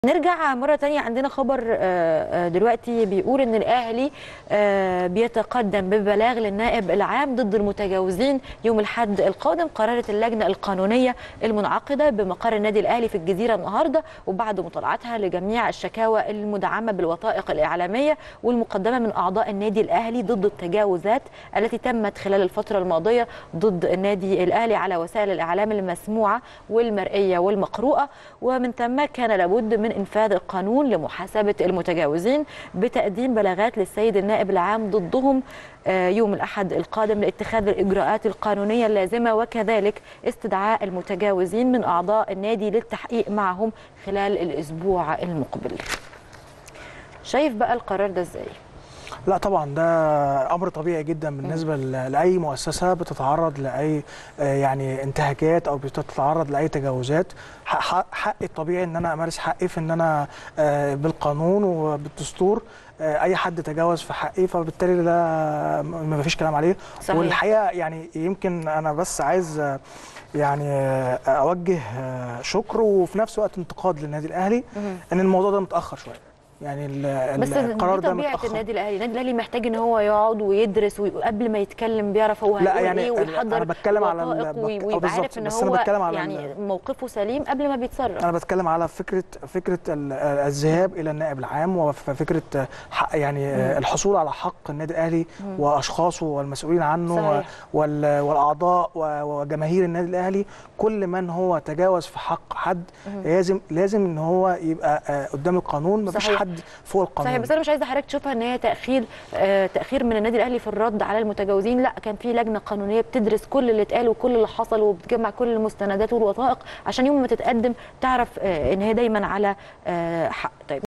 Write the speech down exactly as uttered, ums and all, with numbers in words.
نرجع مرة تانية. عندنا خبر دلوقتي بيقول ان الاهلي بيتقدم ببلاغ للنائب العام ضد المتجاوزين يوم الاحد القادم. قررت اللجنة القانونية المنعقدة بمقر النادي الاهلي في الجزيرة النهاردة، وبعد مطالعتها لجميع الشكاوى المدعمة بالوثائق الاعلامية والمقدمة من اعضاء النادي الاهلي ضد التجاوزات التي تمت خلال الفترة الماضية ضد النادي الاهلي على وسائل الاعلام المسموعة والمرئية والمقروءة، ومن ثم كان لابد من إنفاذ القانون لمحاسبة المتجاوزين بتقديم بلاغات للسيد النائب العام ضدهم يوم الأحد القادم لاتخاذ الإجراءات القانونية اللازمة، وكذلك استدعاء المتجاوزين من أعضاء النادي للتحقيق معهم خلال الأسبوع المقبل. شايف بقى القرار ده إزاي؟ لا طبعا ده امر طبيعي جدا بالنسبه لاي مؤسسه بتتعرض لاي يعني انتهاكات او بتتعرض لاي تجاوزات. حقي الطبيعي ان انا امارس حقي في ان انا بالقانون وبالدستور اي حد تجاوز في حقي، فبالتالي ده ما فيش كلام عليه. صحيح. والحقيقه يعني يمكن انا بس عايز يعني اوجه شكر وفي نفس الوقت انتقاد للنادي الاهلي ان الموضوع ده متاخر شويه. يعني بس القرار ده طبيعه النادي الاهلي، النادي الاهلي محتاج ان هو يقعد ويدرس وقبل ما يتكلم بيعرف هو هيقول يعني ايه ويحضر. انا بتكلم على ويبقى عارف ان هو على يعني موقفه سليم قبل ما بيتصرف. انا بتكلم على فكره فكره الذهاب الى النائب العام وفكره حق يعني م. الحصول على حق النادي الاهلي م. واشخاصه والمسؤولين عنه والاعضاء وجماهير النادي الاهلي. كل من هو تجاوز في حق حد م. لازم لازم ان هو يبقى قدام القانون، مفيش حد فوق القانون. صحيح. بس انا مش عايزه حضرتك تشوفها ان هي تاخير آه تاخير من النادي الاهلي في الرد على المتجاوزين، لا، كان في لجنه قانونيه بتدرس كل اللي اتقال وكل اللي حصل وبتجمع كل المستندات والوثائق عشان يوم ما تتقدم تعرف آه ان هي دايما على آه حق. طيب